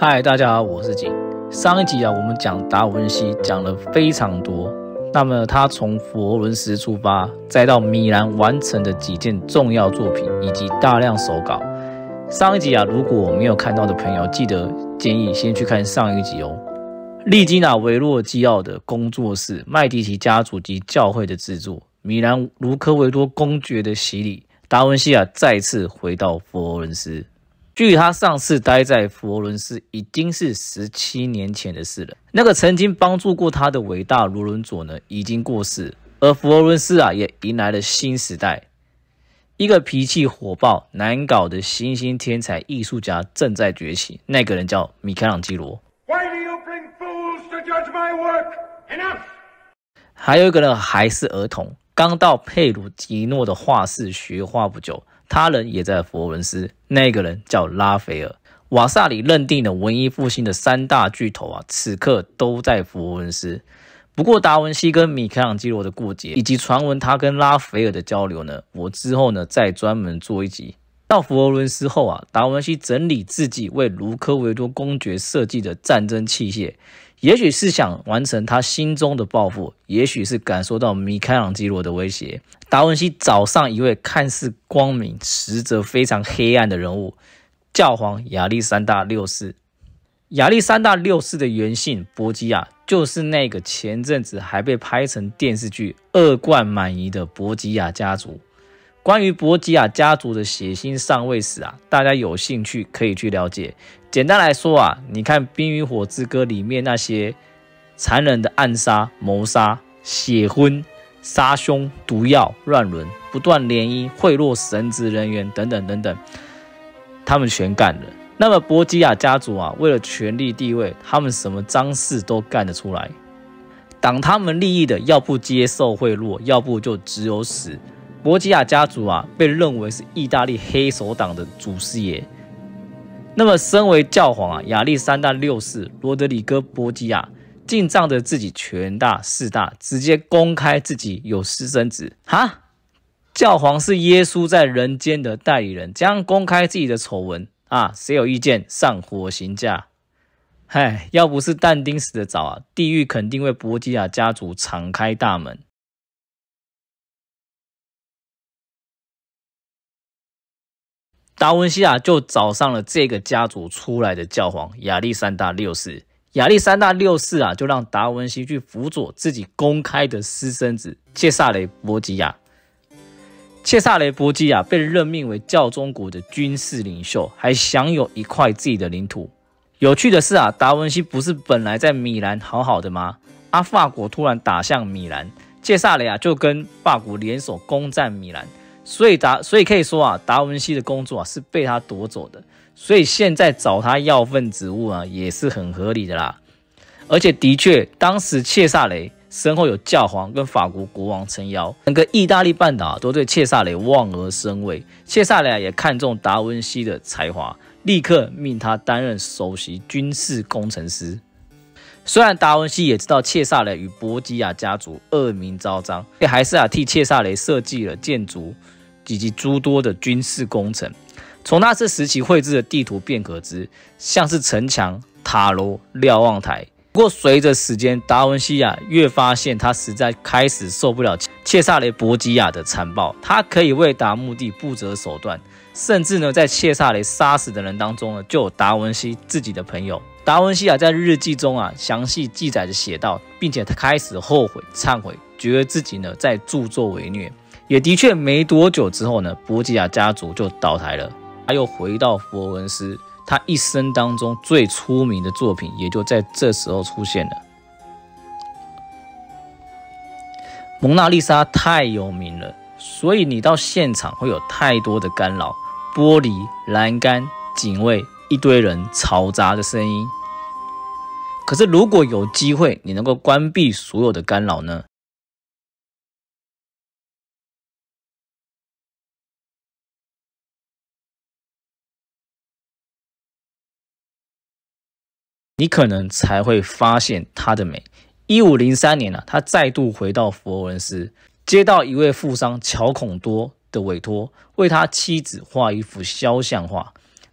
嗨，大家好，我是景。上一集我们讲达文西讲了非常多，那么他从佛罗伦斯出发，再到米兰完成的几件重要作品以及大量手稿。上一集如果没有看到的朋友，记得建议先去看上一集哦。利基纳维洛基奥的工作室、麦迪奇家族及教会的制作、米兰卢科维多公爵的洗礼，达文西再次回到佛罗伦斯。距他上次待在佛罗伦斯已经是17年前的事了。那个曾经帮助过他的伟大罗伦佐呢，已经过世，而佛罗伦斯也迎来了新时代。一个脾气火爆、难搞的新兴天才艺术家正在崛起，那个人叫米开朗基罗。 Why do you bring fools to judge my work? Enough! 还有一个人还是儿童，刚到佩鲁吉诺的画室学画不久。他人也在佛罗伦斯，那个人叫拉斐尔。瓦萨里认定了文艺复兴的三大巨头此刻都在佛罗伦斯。不过达文西跟米开朗基罗的过节，以及传闻他跟拉斐尔的交流呢，我之后呢再专门做一集。到佛罗伦斯后达文西整理自己为卢科维多公爵设计的战争器械，也许是想完成他心中的抱负，也许是感受到米开朗基罗的威胁。达文西找上一位看似光明，实则非常黑暗的人物——教皇亚历山大六世。亚历山大六世的原姓博基亚，就是那个前阵子还被拍成电视剧恶贯满盈的博基亚家族。关于博基亚家族的血腥上位史大家有兴趣可以去了解。简单来说你看《冰与火之歌》里面那些残忍的暗杀、谋杀、血婚、杀兄、毒药、乱伦、不断联姻、贿赂神职人员等等等等，他们全干了。那么博基亚家族为了权力地位，他们什么脏事都干得出来。挡他们利益的，要不接受贿赂，要不就只有死。博基亚家族被认为是意大利黑手党的祖师爷。那么身为教皇亚历山大六世罗德里戈博基亚竟仗着自己权大势大，直接公开自己有私生子。教皇是耶稣在人间的代理人，这样公开自己的丑闻谁有意见上火刑架？要不是但丁死得早地狱肯定为博基亚家族敞开大门。达文西就找上了这个家族出来的教皇亚历山大六世。亚历山大六世就让达文西去辅佐自己公开的私生子切萨雷博基亚。切萨雷博基亚被任命为教宗国的军事领袖，还享有一块自己的领土。有趣的是达文西不是本来在米兰好好的吗？法国突然打向米兰，切萨雷就跟法国联手攻占米兰。所以可以说达文西的工作是被他夺走的，所以现在找他要份职务也是很合理的啦。而且的确，当时切萨雷身后有教皇跟法国国王撑腰，整个意大利半岛都对切萨雷望而生畏。切萨雷也看中达文西的才华，立刻命他担任首席军事工程师。虽然达文西也知道切萨雷与博基亚家族恶名昭彰，也还是替切萨雷设计了建筑以及诸多的军事工程。从那次时期绘制的地图便可知，像是城墙、塔楼、瞭望台。不过随着时间，达文西越发现他实在开始受不了切萨雷博基亚的残暴，他可以为达目的不择手段，甚至呢在切萨雷杀死的人当中就有达文西自己的朋友。达文西在日记中详细记载着写道，并且他开始后悔忏悔，觉得自己在助纣为虐。也的确没多久之后博基亚家族就倒台了。他又回到佛罗伦斯，他一生当中最出名的作品也就在这时候出现了。蒙娜丽莎太有名了，所以你到现场会有太多的干扰，玻璃、栏杆、警卫，一堆人嘈杂的声音。可是如果有机会你能够关闭所有的干扰呢？你可能才会发现它的美。1503年他再度回到佛罗伦斯，接到一位富商乔孔多的委托，为他妻子画一幅肖像画。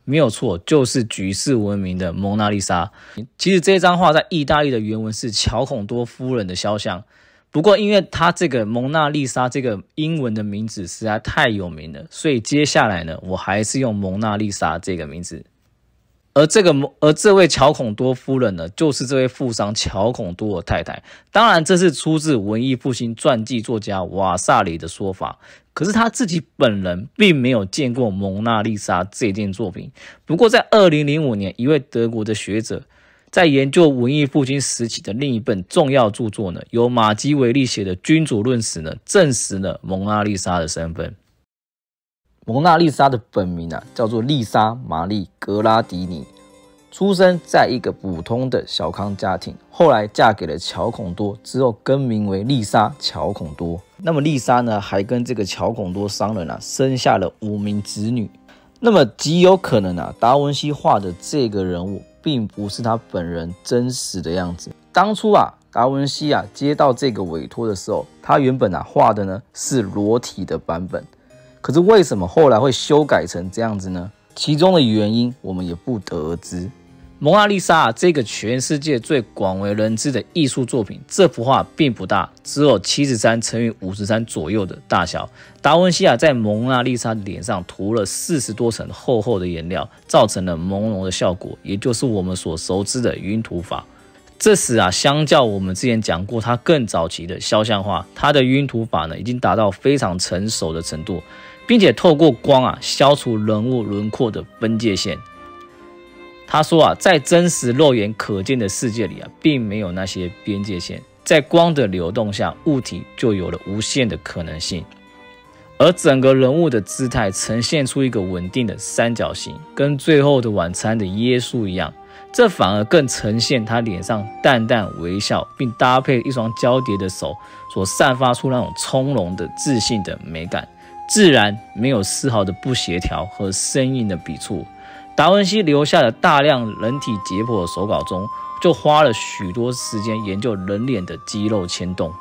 没有错，就是举世闻名的蒙娜丽莎。其实这张画在意大利的原文是乔孔多夫人的肖像，不过因为它这个蒙娜丽莎这个英文的名字实在太有名了，所以接下来呢，我还是用蒙娜丽莎这个名字。而这位乔孔多夫人呢，就是这位富商乔孔多的太太。当然，这是出自文艺复兴传记作家瓦萨里的说法。可是他自己本人并没有见过蒙娜丽莎这件作品。不过，在2005年，一位德国的学者在研究文艺复兴时期的另一本重要著作呢，由马基维利写的《君主论》时呢，证实了蒙娜丽莎的身份。蒙娜丽莎的本名叫做丽莎玛丽格拉迪尼，出生在一个普通的小康家庭，后来嫁给了乔孔多，之后更名为丽莎乔孔多。那么丽莎呢，还跟这个乔孔多商人生下了5名子女。那么极有可能达文西画的这个人物并不是他本人真实的样子。当初达文西接到这个委托的时候，他原本画的呢是裸体的版本。可是为什么后来会修改成这样子呢？其中的原因我们也不得而知。蒙娜丽莎这个全世界最广为人知的艺术作品，这幅画并不大，只有73乘以53左右的大小。达文西在蒙娜丽莎的脸上涂了40多层厚厚的颜料，造成了朦胧的效果，也就是我们所熟知的晕涂法。这时相较我们之前讲过他更早期的肖像画，他的晕涂法呢已经达到非常成熟的程度，并且透过光消除人物轮廓的分界线。他说在真实肉眼可见的世界里并没有那些边界线，在光的流动下，物体就有了无限的可能性。而整个人物的姿态呈现出一个稳定的三角形，跟最后的晚餐的耶稣一样。这反而更呈现他脸上淡淡微笑，并搭配一双交叠的手所散发出那种从容的自信的美感，自然没有丝毫的不协调和生硬的笔触。达文西留下了大量人体解剖的手稿中，就花了许多时间研究人脸的肌肉牵动。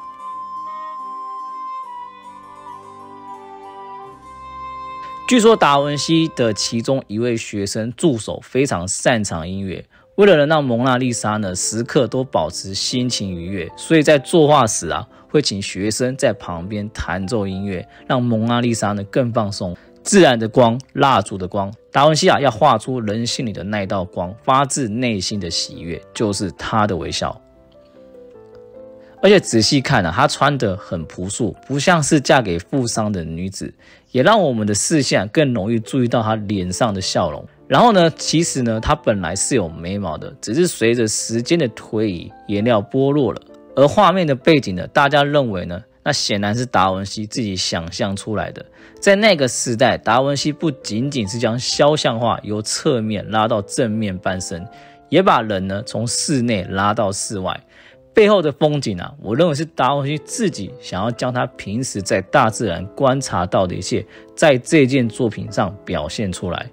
据说达文西的其中一位学生助手非常擅长音乐，为了能让蒙娜丽莎呢时刻都保持心情愉悦，所以在作画时会请学生在旁边弹奏音乐，让蒙娜丽莎呢更放松。自然的光，蜡烛的光，达文西要画出人性里的那道光，发自内心的喜悦，就是他的微笑。而且仔细看她穿得很朴素，不像是嫁给富商的女子，也让我们的视线更容易注意到她脸上的笑容。然后呢，其实呢，她本来是有眉毛的，只是随着时间的推移，颜料剥落了。而画面的背景呢，大家认为呢，那显然是达文西自己想象出来的。在那个时代，达文西不仅仅是将肖像画由侧面拉到正面半身，也把人呢从室内拉到室外。背后的风景我认为是达文西自己想要将他平时在大自然观察到的一切，在这件作品上表现出来。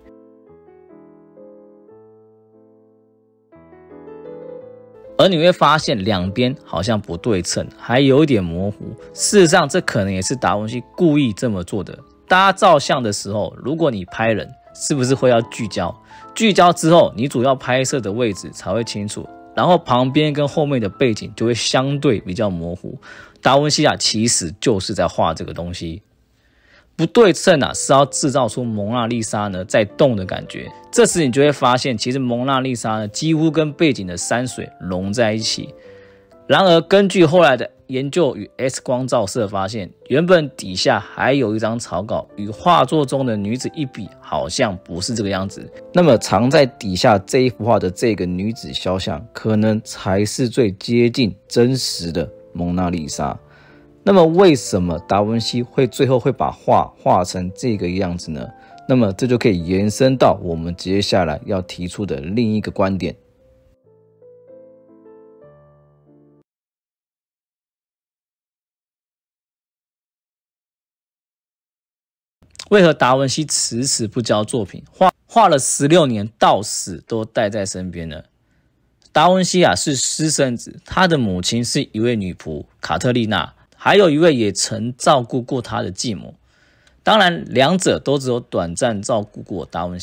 而你会发现两边好像不对称，还有一点模糊。事实上，这可能也是达文西故意这么做的。大家照相的时候，如果你拍人，是不是会要聚焦？聚焦之后，你主要拍摄的位置才会清楚，然后旁边跟后面的背景就会相对比较模糊。达文西其实就是在画这个东西。不对称是要制造出蒙娜丽莎呢在动的感觉。这时你就会发现，其实蒙娜丽莎呢几乎跟背景的山水融在一起。然而根据后来的研究与 X 光照射发现，原本底下还有一张草稿，与画作中的女子一比，好像不是这个样子。那么藏在底下这一幅画的这个女子肖像，可能才是最接近真实的蒙娜丽莎。那么为什么达文西最后会把画画成这个样子呢？那么这就可以延伸到我们接下来要提出的另一个观点。为何达文西迟迟不交作品，画了16年，到死都带在身边呢？达文西是私生子，他的母亲是一位女仆卡特丽娜，还有一位也曾照顾过他的继母。当然，两者都只有短暂照顾过达文西。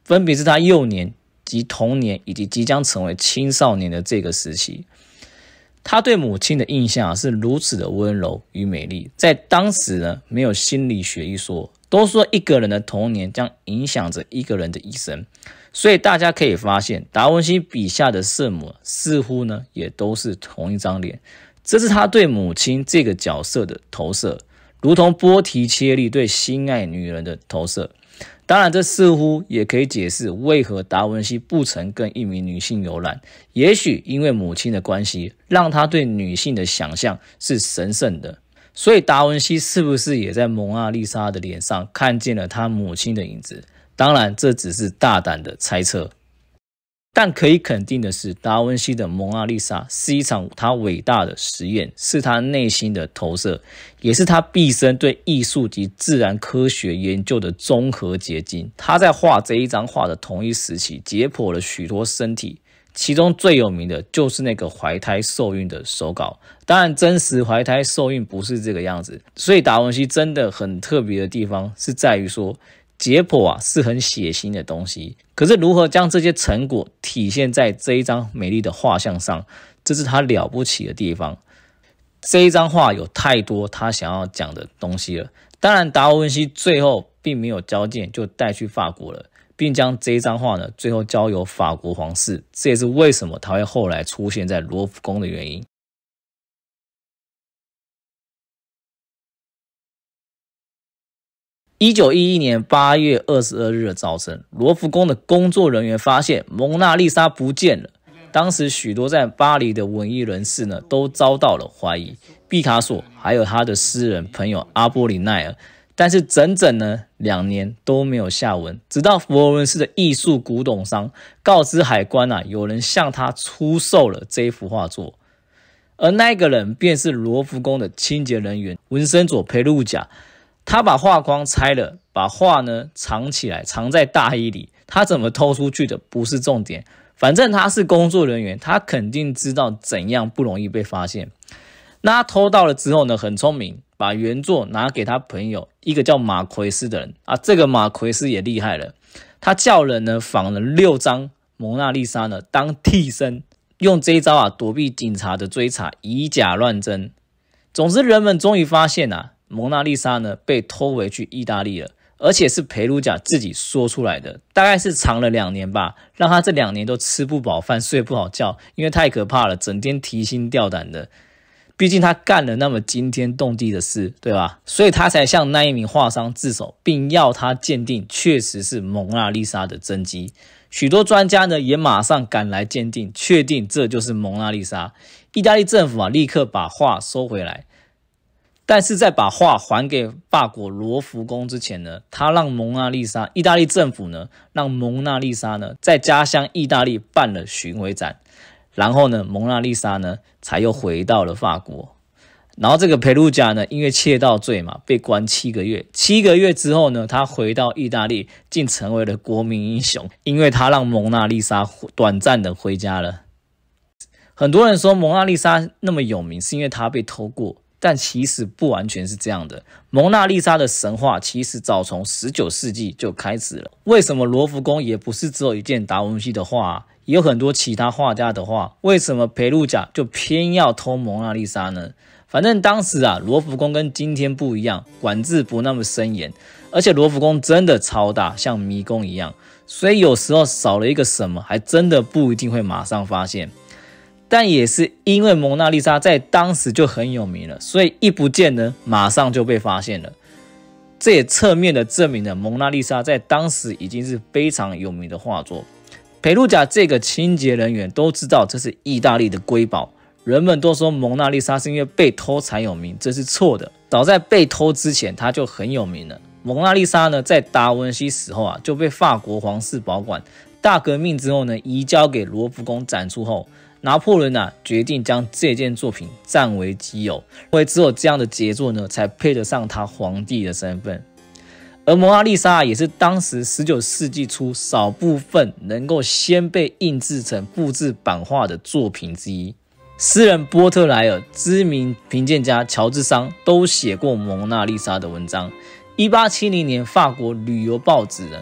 分别是他幼年及童年以及即将成为青少年的这个时期。他对母亲的印象是如此的温柔与美丽，在当时呢，没有心理学一说，都说一个人的童年将影响着一个人的一生，所以大家可以发现，达文西笔下的圣母似乎呢也都是同一张脸，这是他对母亲这个角色的投射，如同波提切利对心爱女人的投射。当然，这似乎也可以解释为何达文西不曾跟一名女性有染，也许因为母亲的关系，让他对女性的想象是神圣的。所以达文西是不是也在蒙娜丽莎的脸上看见了他母亲的影子？当然，这只是大胆的猜测。但可以肯定的是，达文西的蒙娜丽莎是一场他伟大的实验，是他内心的投射，也是他毕生对艺术及自然科学研究的综合结晶。他在画这一张画的同一时期，解剖了许多身体，其中最有名的就是那个怀胎受孕的手稿。当然，真实怀胎受孕不是这个样子，所以达文西真的很特别的地方是在于说，解剖是很血腥的东西，可是如何将这些成果体现在这一张美丽的画像上，这是他了不起的地方。这一张画有太多他想要讲的东西了。当然，达文西最后并没有交件就带去法国了，并将这一张画呢最后交由法国皇室，这也是为什么他会后来出现在罗浮宫的原因。1911年8月22日的早晨，罗浮宫的工作人员发现蒙娜丽莎不见了。当时许多在巴黎的文艺人士呢，都遭到了怀疑，毕卡索还有他的诗人朋友阿波里奈尔，但是整整呢2年都没有下文。直到佛罗伦斯的艺术古董商告知海关有人向他出售了这一幅画作，而那个人便是罗浮宫的清洁人员文森佐佩鲁贾。他把画框拆了，把画呢藏起来，藏在大衣里。他怎么偷出去的不是重点，反正他是工作人员，他肯定知道怎样不容易被发现。那他偷到了之后呢，很聪明，把原作拿给他朋友，一个叫马奎斯的人这个马奎斯也厉害了，他叫人呢仿了6张蒙娜丽莎呢当替身，用这一招躲避警察的追查，以假乱真。总之，人们终于发现蒙娜丽莎呢被偷回去意大利了，而且是佩鲁贾自己说出来的，大概是藏了2年吧，让他这2年都吃不饱饭，睡不好觉，因为太可怕了，整天提心吊胆的。毕竟他干了那么惊天动地的事，对吧？所以他才向那一名画商自首，并要他鉴定确实是蒙娜丽莎的真迹。许多专家呢也马上赶来鉴定，确定这就是蒙娜丽莎。意大利政府立刻把画收回来。但是在把画还给法国罗浮宫之前呢，他让蒙娜丽莎，意大利政府呢，让蒙娜丽莎呢在家乡意大利办了巡回展，然后呢，蒙娜丽莎呢才又回到了法国。然后这个佩鲁贾呢，因为窃盗罪嘛，被关7个月。7个月之后呢，他回到意大利，竟成为了国民英雄，因为他让蒙娜丽莎短暂的回家了。很多人说蒙娜丽莎那么有名，是因为她被偷过。但其实不完全是这样的，蒙娜丽莎的神话其实早从19世纪就开始了。为什么罗浮宫也不是只有一件达文西的画也有很多其他画家的画，为什么佩鲁贾就偏要偷蒙娜丽莎呢？反正当时罗浮宫跟今天不一样，管制不那么森严，而且罗浮宫真的超大，像迷宫一样，所以有时候少了一个什么，还真的不一定会马上发现。但也是因为蒙娜丽莎在当时就很有名了，所以一不见呢，马上就被发现了。这也侧面的证明了蒙娜丽莎在当时已经是非常有名的画作。佩鲁贾这个清洁人员都知道这是意大利的瑰宝，人们都说蒙娜丽莎是因为被偷才有名，这是错的。早在被偷之前，她就很有名了。蒙娜丽莎呢，在达文西死后就被法国皇室保管。大革命之后呢，移交给罗浮宫展出后，拿破仑决定将这件作品占为己有，因为只有这样的杰作呢，才配得上他皇帝的身份。而蒙娜丽莎也是当时19世纪初少部分能够先被印制成复制版画的作品之一。诗人波特莱尔、知名评鉴家乔治桑都写过蒙娜丽莎的文章。1870年，法国旅游报纸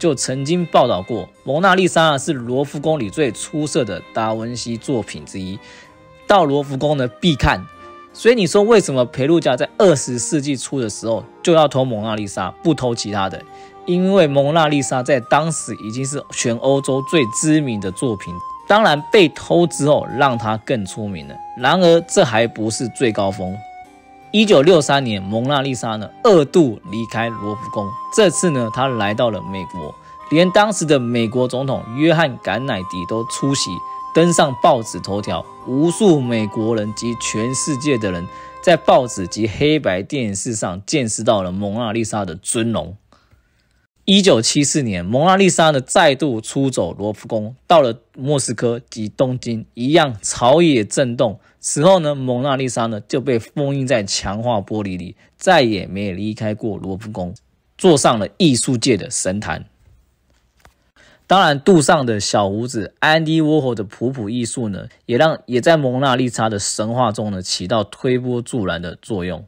就曾经报道过，蒙娜丽莎是罗浮宫里最出色的达文西作品之一，到罗浮宫呢必看。所以你说为什么裴路加在20世纪初的时候就要偷蒙娜丽莎，不偷其他的？因为蒙娜丽莎在当时已经是全欧洲最知名的作品，当然被偷之后让它更出名了。然而这还不是最高峰。1963年，蒙娜丽莎呢2度离开罗浮宫，这次呢她来到了美国，连当时的美国总统约翰·甘乃迪都出席，登上报纸头条，无数美国人及全世界的人在报纸及黑白电视上见识到了蒙娜丽莎的尊容。1974年，蒙娜丽莎呢再度出走罗浮宫，到了莫斯科及东京，一样朝野震动。此后呢，蒙娜丽莎呢就被封印在强化玻璃里，再也没离开过罗浮宫，坐上了艺术界的神坛。当然，杜尚的小胡子、安迪沃霍的普普艺术呢，也在蒙娜丽莎的神话中呢起到推波助澜的作用。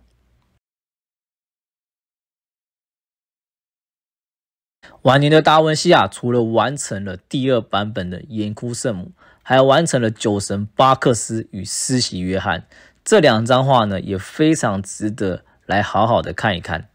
晚年的达文西除了完成了第2版本的盐窟圣母，还完成了酒神巴克斯与施洗约翰，这2张画呢也非常值得来好好的看一看。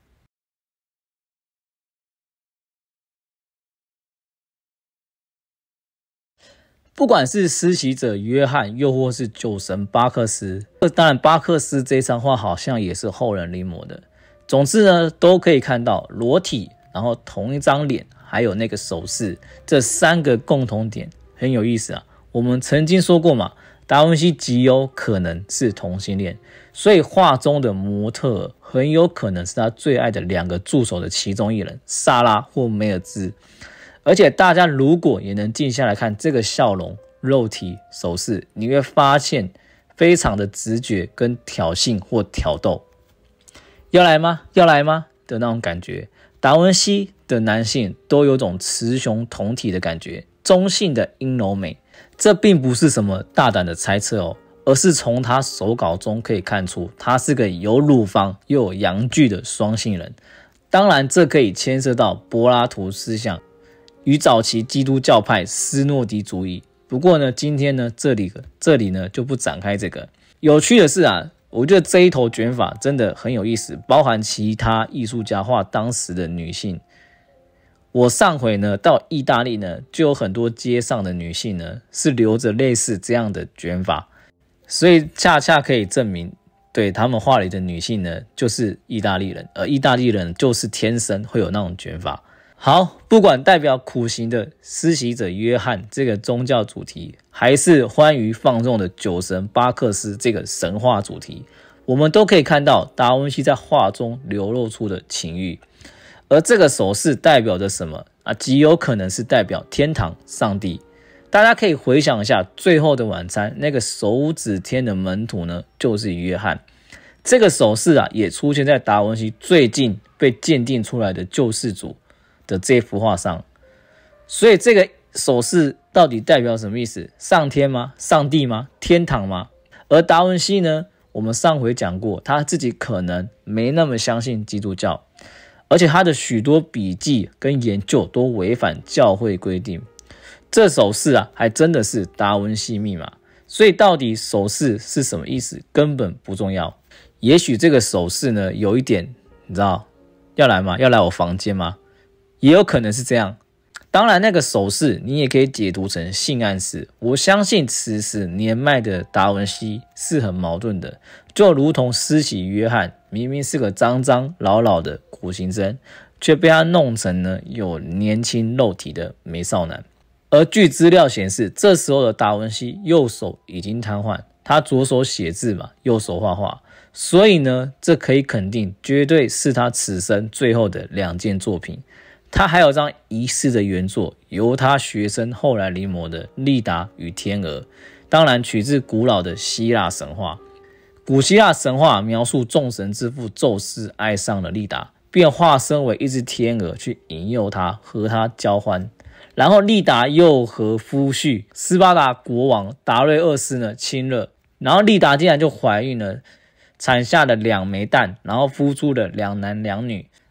不管是施洗者约翰，又或是酒神巴克斯，当然巴克斯这张画好像也是后人临摹的。总之呢，都可以看到裸体，然后同一张脸，还有那个手势，这3个共同点很有意思啊。我们曾经说过嘛，达文西极有可能是同性恋，所以画中的模特儿很有可能是他最爱的2个助手的其中一人，萨拉或梅尔兹。而且大家如果也能静下来看这个笑容、肉体、手势，你会发现非常的直觉跟挑衅或挑逗。要来吗？要来吗？的那种感觉。达文西的男性都有种雌雄同体的感觉，中性的阴柔美。这并不是什么大胆的猜测哦，而是从他手稿中可以看出，他是个有乳房又有阳具的双性人。当然，这可以牵涉到柏拉图思想与早期基督教派斯诺迪主义。不过呢，今天呢这里呢就不展开这个。有趣的是我觉得这一头卷发真的很有意思，包含其他艺术家画当时的女性。我上回呢到意大利呢，就有很多街上的女性呢是留着类似这样的卷发，所以恰恰可以证明，对他们画里的女性呢就是意大利人，而意大利人就是天生会有那种卷发。好，不管代表苦行的施洗者约翰这个宗教主题，还是欢愉放纵的酒神巴克斯这个神话主题，我们都可以看到达文西在画中流露出的情欲。而这个手势代表着什么极有可能是代表天堂、上帝。大家可以回想一下《最后的晚餐》，那个手指天的门徒呢就是约翰。这个手势也出现在达文西最近被鉴定出来的救世主的这幅画上。所以这个手势到底代表什么意思？上天吗？上帝吗？天堂吗？而达文西呢，我们上回讲过，他自己可能没那么相信基督教，而且他的许多笔记跟研究都违反教会规定。这手势还真的是达文西密码。所以到底手势是什么意思根本不重要。也许这个手势呢有一点，你知道，要来吗？要来我房间吗？也有可能是这样。当然那个手势你也可以解读成性暗示。我相信此时年迈的达文西是很矛盾的，就如同施洗约翰明明是个脏脏老老的苦行僧，却被他弄成呢有年轻肉体的美少男。而据资料显示，这时候的达文西右手已经瘫痪，他左手写字嘛，右手画画，所以呢这可以肯定绝对是他此生最后的2件作品。他还有张遗失的原作，由他学生后来临摹的《利达与天鹅》，当然取自古老的希腊神话。古希腊神话描述众神之父宙斯爱上了利达，便化身为一只天鹅去引诱他，和他交欢。然后利达又和夫婿斯巴达国王达瑞厄斯呢亲热，然后利达竟然就怀孕了，产下了2枚蛋，然后孵出了2男2女。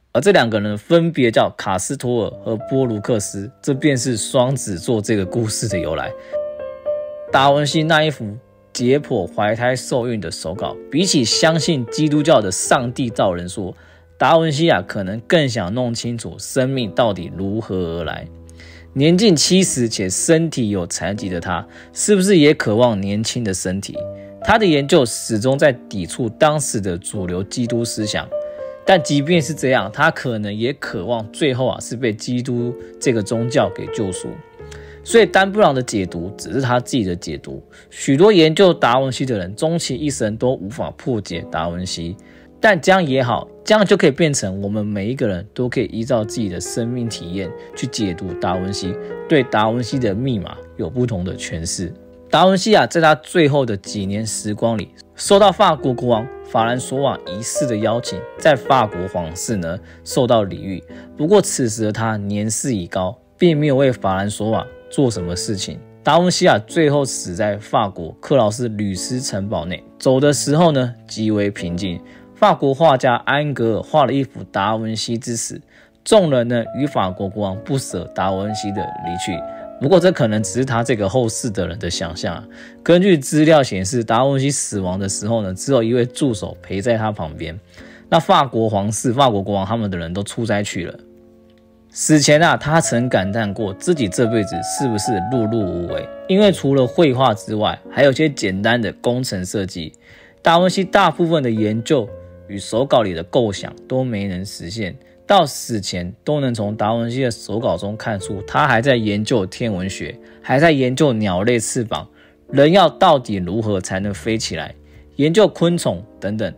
而这2个人分别叫卡斯托尔和波卢克斯，这便是双子座这个故事的由来。达文西那一幅解剖怀胎受孕的手稿，比起相信基督教的上帝造人说，达文西可能更想弄清楚生命到底如何而来。年近70且身体有残疾的他，是不是也渴望年轻的身体？他的研究始终在抵触当时的主流基督思想，但即便是这样，他可能也渴望最后是被基督这个宗教给救赎。所以丹布朗的解读只是他自己的解读，许多研究达文西的人终其一生都无法破解达文西，但这样也好，这样就可以变成我们每一个人都可以依照自己的生命体验去解读达文西，对达文西的密码有不同的诠释。达文西在他最后的几年时光里，受到法国国王法兰索瓦一世的邀请，在法国皇室受到礼遇。不过此时的他年事已高，并没有为法兰索瓦做什么事情。达文西最后死在法国克劳斯吕斯城堡内，走的时候极为平静。法国画家安格尔画了一幅达文西之死，众人与法国国王不舍达文西的离去。不过这可能只是他这个后世的人的想象。根据资料显示，达文西死亡的时候只有一位助手陪在他旁边。那法国皇室、法国国王他们的人都出差去了。死前他曾感叹过自己这辈子是不是碌碌无为，因为除了绘画之外，还有些简单的工程设计。达文西大部分的研究与手稿里的构想都没能实现，到死前都能从达文西的手稿中看出他还在研究天文学，还在研究鸟类翅膀，人要到底如何才能飞起来，研究昆虫等等。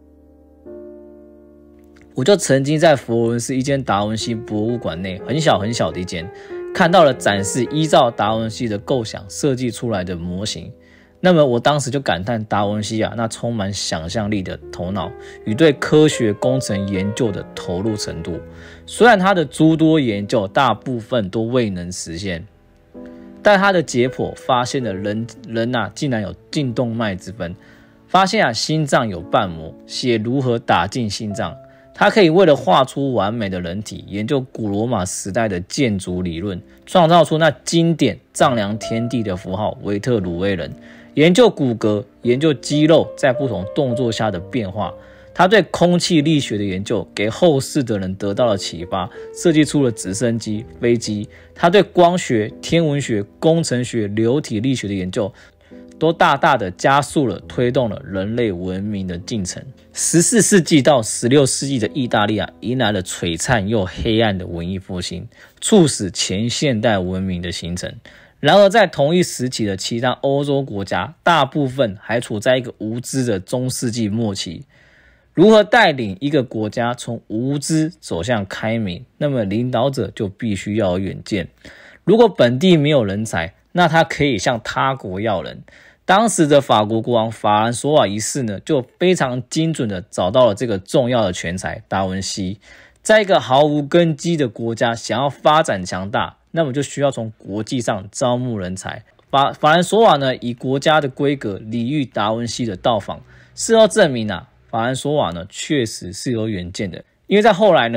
我就曾经在佛罗伦斯一间达文西博物馆内，很小很小的一间，看到了展示依照达文西的构想设计出来的模型。那么我当时就感叹达文西那充满想象力的头脑与对科学工程研究的投入程度。虽然他的诸多研究大部分都未能实现，但他的解剖发现了人竟然有颈动脉之分，发现心脏有瓣膜，血如何打进心脏。他可以为了画出完美的人体，研究古罗马时代的建筑理论，创造出那经典丈量天地的符号维特鲁威人，研究骨骼，研究肌肉在不同动作下的变化。他对空气力学的研究给后世的人得到了启发，设计出了直升机、飞机。他对光学、天文学、工程学、流体力学的研究都大大的加速了推动了人类文明的进程。14世纪到16世纪的意大利迎来了璀璨又黑暗的文艺复兴，促使前现代文明的形成。然而在同一时期的其他欧洲国家，大部分还处在一个无知的中世纪末期。如何带领一个国家从无知走向开明，那么领导者就必须要有远见。如果本地没有人才，那他可以向他国要人。当时的法国国王法兰索瓦一世就非常精准的找到了这个重要的全才达文西。在一个毫无根基的国家想要发展强大，那么就需要从国际上招募人才。法兰索瓦以国家的规格礼遇达文西的到访。事后证明法兰索瓦确实是有远见的。因为在后来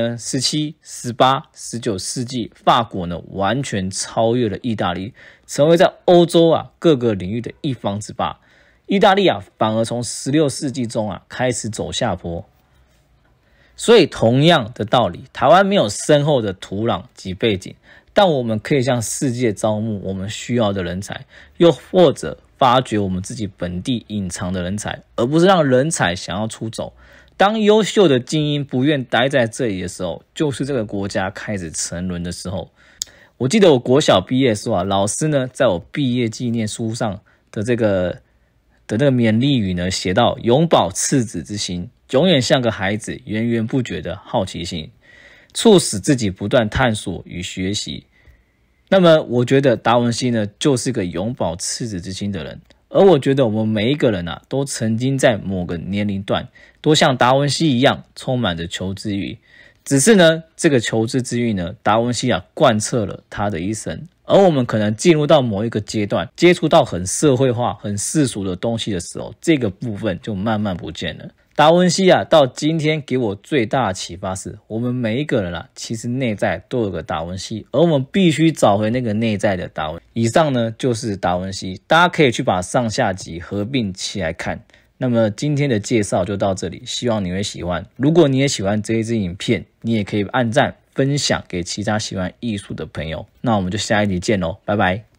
17、18、19世纪，法国完全超越了意大利，成为在欧洲各个领域的一方之霸。意大利反而从16世纪中开始走下坡。所以同样的道理，台湾没有深厚的土壤及背景，但我们可以向世界招募我们需要的人才，又或者发掘我们自己本地隐藏的人才，而不是让人才想要出走。当优秀的精英不愿待在这里的时候，就是这个国家开始沉沦的时候。我记得我国小毕业的时候老师在我毕业纪念书上的那个勉励语写到：永葆赤子之心，永远像个孩子源源不绝的好奇心，促使自己不断探索与学习。那么我觉得达文西就是个永葆赤子之心的人。而我觉得我们每一个人都曾经在某个年龄段都像达文西一样充满着求知欲，只是这个求知之欲达文西贯彻了他的一生。而我们可能进入到某一个阶段，接触到很社会化、很世俗的东西的时候，这个部分就慢慢不见了。 达文西啊，到今天给我最大的启发是，我们每一个人啊，其实内在都有个达文西，而我们必须找回那个内在的达文。以上呢就是达文西，大家可以去把上下集合并起来看。那么今天的介绍就到这里，希望你会喜欢。如果你也喜欢这一支影片，你也可以按赞分享给其他喜欢艺术的朋友。那我们就下一集见喽，拜拜。